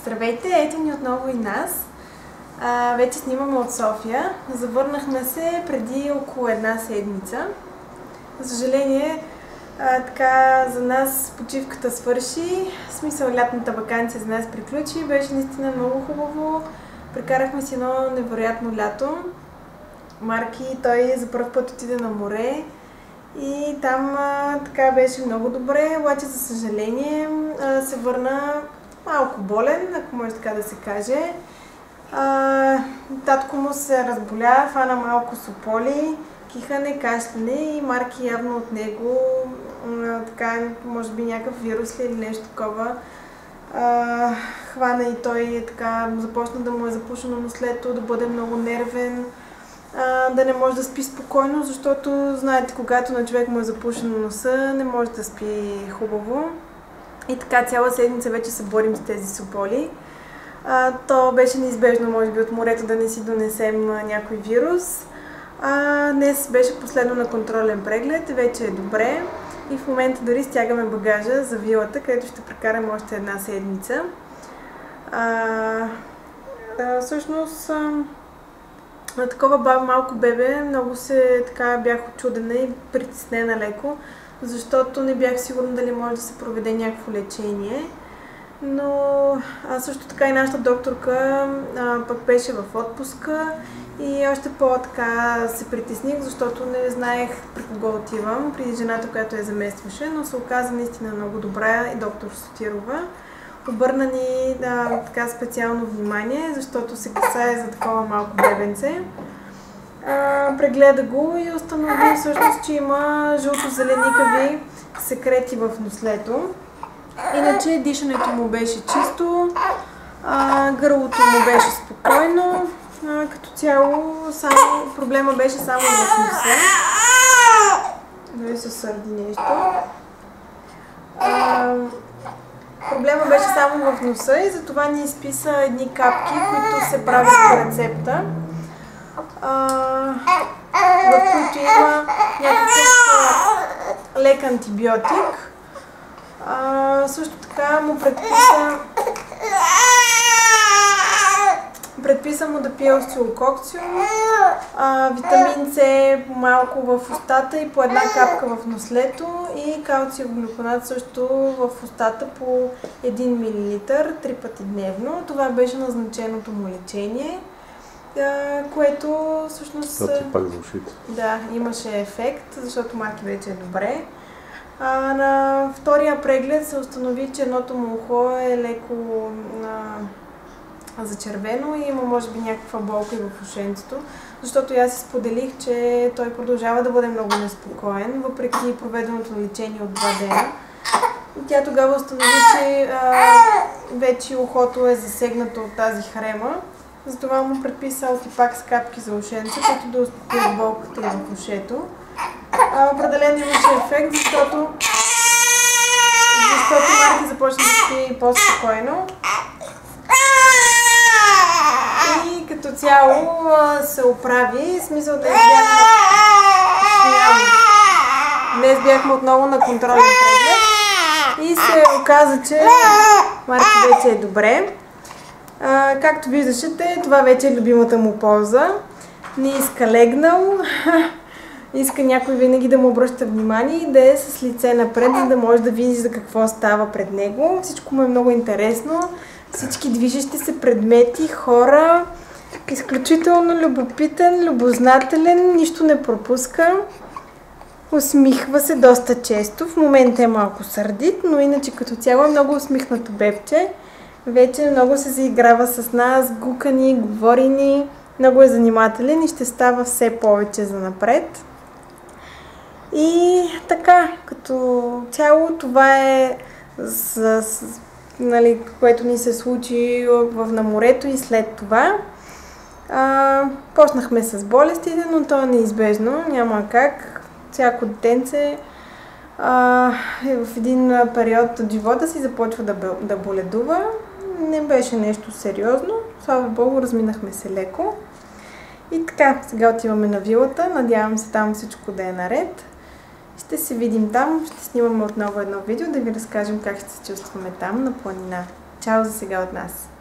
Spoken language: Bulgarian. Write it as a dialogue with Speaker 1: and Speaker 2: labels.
Speaker 1: Здравейте, ето ни отново и нас. Вече снимаме от София. Завърнахме се преди около една седмица. За съжаление, така за нас почивката свърши. В смисъл, лятната ваканция за нас приключи. Беше наистина много хубаво. Прекарахме си едно невероятно лято. Марки, той за първ път отиде на море. И там така беше много добре, обаче за съжаление се върна малко болен, ако може така да се каже. Татко му се разболя, фана малко сополи, кихане, кашляне и Марки явно от него, така, може би някакъв вирус или нещо такова. Хвана и той така, започна да му е запушено нослето, да бъде много нервен. Да не може да спи спокойно, защото знаете, когато на човек му е запушено носа, не може да спи хубаво. И така цяла седмица вече се борим с тези сополи. То беше неизбежно, може би, от морето да не си донесем някой вирус. Днес беше последно на контролен преглед, вече е добре. И в момента дори стягаме багажа за вилата, където ще прекараме още една седмица. Всъщност, на такова малко бебе много се така бях очудена и притеснена леко, защото не бях сигурна дали може да се проведе някакво лечение. Но също така и нашата докторка пък беше в отпуска и още по-така се притесних, защото не знаех при кого отивам, при жената, която я заместваше, но се оказа наистина много добра и доктор Сотирова. Обърна ни така специално внимание, защото се касае за такова малко бебенце. Прегледа го и установи всъщност, че има жълто-зеленикави секрети в нослето. Иначе дишането му беше чисто, гърлото му беше спокойно, като цяло проблема беше само в носа. Дали се сърди нещо. Проблема беше само в носа и затова ни изписа едни капки, които се правят по рецепта, в които има някакъв лек антибиотик. Също така му предписа му да пие остеококциум, витамин С малко в устата и по една капка в нослето и калциев глюконат също в устата по 1 мл 3 пъти дневно. Това беше назначеното му лечение, което всъщност...
Speaker 2: Това си пак за ушите.
Speaker 1: Да, имаше ефект, защото Марки вече е добре. На втория преглед се установи, че едното му ухо е леко зачервено и има може би някаква болка и в ушенцето, защото аз си споделих, че той продължава да бъде много неспокоен, въпреки проведеното лечение от 2 дена. И тя тогава установи, че вече ухото е засегнато от тази хрема, затова му предписа алтипакс капки за ушенце, които да успокоят болката и в ушето. Определено имаше ефект, защото Марки започна да спи по-спокойно. И като цяло се оправи, в смисъл днес бяхме отново на контролен преглед и се оказа, че Марки вече е добре. Както виждате, това вече е любимата му поза. Не иска легнал. Иска някой винаги да му обръща внимание и да е с лице напред, за да може да види за какво става пред него. Всичко му е много интересно. Всички движещи се предмети, хора. Изключително любопитен, любознателен, нищо не пропуска. Усмихва се доста често. В момента е малко сърдит, но иначе като цяло е много усмихнато бебче. Вече много се заиграва с нас, гука ни, говори ни. Много е занимателен и ще става все повече занапред. И така, като цяло това е което ни се случи на морето и след това. Почнахме с болестите, но то е неизбежно, няма как. Всяко детенце е в един период от живота си започва да боледува. Не беше нещо сериозно, слава Богу, разминахме се леко. И така, сега отиваме на вилата, надявам се там всичко да е наред. Ще се видим там, ще снимаме отново едно видео, да ви разкажем как ще се чувстваме там на планина. Чао за сега от нас!